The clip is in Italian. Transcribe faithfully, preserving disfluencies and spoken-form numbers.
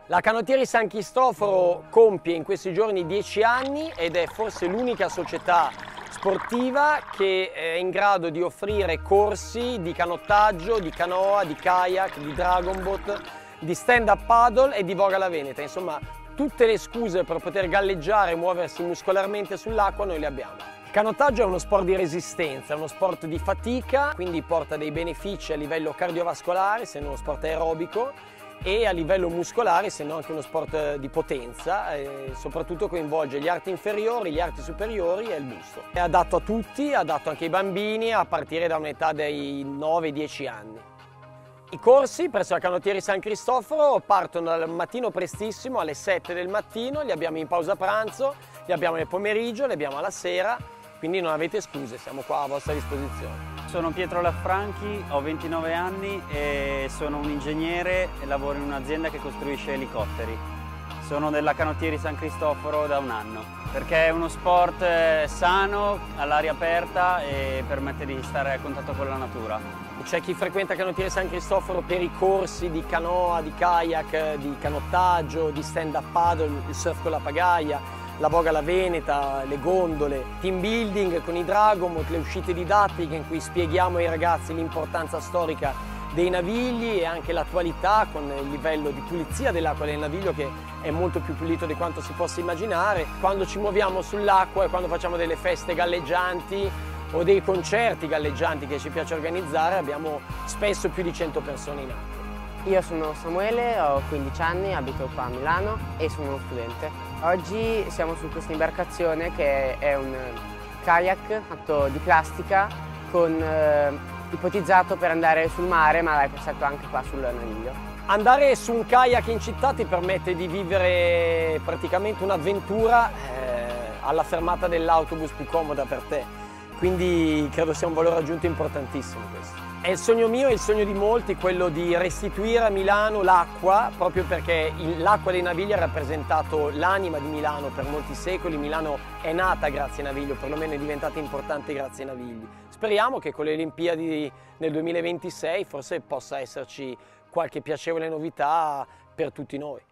La Canottieri San Cristoforo compie in questi giorni dieci anni ed è forse l'unica società sportiva che è in grado di offrire corsi di canottaggio, di canoa, di kayak, di dragon boat, di stand-up paddle e di voga alla veneta. Insomma, tutte le scuse per poter galleggiare e muoversi muscolarmente sull'acqua noi le abbiamo. Il canottaggio è uno sport di resistenza, è uno sport di fatica, quindi porta dei benefici a livello cardiovascolare, essendo uno sport aerobico, e a livello muscolare, essendo anche uno sport di potenza, e soprattutto coinvolge gli arti inferiori, gli arti superiori e il busto. È adatto a tutti, adatto anche ai bambini a partire da un'età dei nove dieci anni. I corsi presso la Canottieri San Cristoforo partono dal mattino prestissimo alle sette del mattino, li abbiamo in pausa pranzo, li abbiamo nel pomeriggio, li abbiamo alla sera, quindi non avete scuse, siamo qua a vostra disposizione. Sono Pietro Laffranchi, ho ventinove anni e sono un ingegnere e lavoro in un'azienda che costruisce elicotteri. Sono della Canottieri San Cristoforo da un anno, perché è uno sport sano, all'aria aperta e permette di stare a contatto con la natura. C'è chi frequenta Canottieri San Cristoforo per i corsi di canoa, di kayak, di canottaggio, di stand-up paddle, il surf con la pagaia, la voga alla veneta, le gondole, team building con i dragon boat, le uscite didattiche in cui spieghiamo ai ragazzi l'importanza storica dei navigli e anche l'attualità con il livello di pulizia dell'acqua del naviglio che è molto più pulito di quanto si possa immaginare. Quando ci muoviamo sull'acqua e quando facciamo delle feste galleggianti o dei concerti galleggianti che ci piace organizzare abbiamo spesso più di cento persone in acqua. Io sono Samuele, ho quindici anni, abito qua a Milano e sono uno studente. Oggi siamo su questa imbarcazione che è un kayak fatto di plastica con, eh, ipotizzato per andare sul mare, ma l'hai pensato anche qua sul naviglio. Andare su un kayak in città ti permette di vivere praticamente un'avventura eh, alla fermata dell'autobus più comoda per te, quindi credo sia un valore aggiunto importantissimo questo. È il sogno mio e il sogno di molti quello di restituire a Milano l'acqua, proprio perché l'acqua dei navigli ha rappresentato l'anima di Milano per molti secoli. Milano è nata grazie ai navigli, o perlomeno è diventata importante grazie ai navigli. Speriamo che con le Olimpiadi nel duemilaventisei forse possa esserci qualche piacevole novità per tutti noi.